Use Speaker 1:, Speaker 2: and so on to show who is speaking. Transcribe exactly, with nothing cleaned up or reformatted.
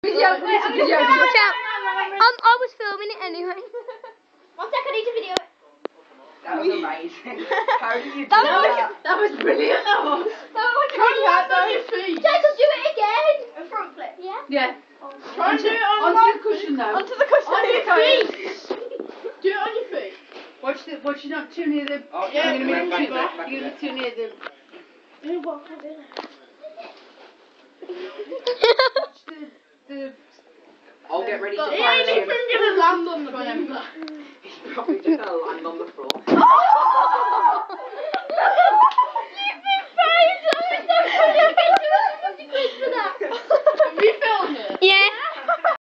Speaker 1: Video,
Speaker 2: Wait, I'm
Speaker 1: video.
Speaker 2: gonna-
Speaker 3: Watch out. Um, I was filming it anyway.
Speaker 2: One second, I need to video it.
Speaker 1: That was amazing. How did you do
Speaker 3: That
Speaker 1: that?
Speaker 3: was-
Speaker 1: That was brilliant. That was.
Speaker 2: That was
Speaker 1: Try and land on your feet.
Speaker 2: Jacob, do it again. A front flip, yeah?
Speaker 1: Yeah.
Speaker 4: Try and do it on
Speaker 1: onto
Speaker 4: right
Speaker 1: the cushion though.
Speaker 2: Onto the cushion.
Speaker 4: On your feet. Do it on your feet.
Speaker 1: Watch the. Watch you're not too near the.
Speaker 4: Oh,
Speaker 1: You're
Speaker 4: yeah,
Speaker 1: gonna
Speaker 4: back,
Speaker 1: be
Speaker 4: back,
Speaker 1: too
Speaker 4: back,
Speaker 1: back.
Speaker 4: back
Speaker 1: You're
Speaker 4: a
Speaker 1: gonna be too near the.
Speaker 2: Do what? Can't do that.
Speaker 1: Watch the. The.
Speaker 4: I'll get ready to
Speaker 2: Got
Speaker 4: fire
Speaker 2: it.
Speaker 4: them.
Speaker 2: Gonna land on the
Speaker 4: Remember.
Speaker 1: He's probably just gonna land on the floor.